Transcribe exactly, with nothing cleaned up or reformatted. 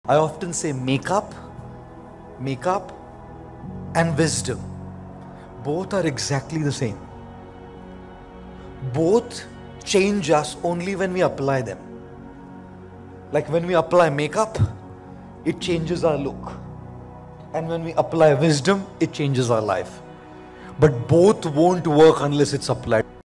I often say makeup, makeup and wisdom. Both are exactly the same. Both change us only when we apply them. Like when we apply makeup, it changes our look. And when we apply wisdom, it changes our life. But both won't work unless it's applied.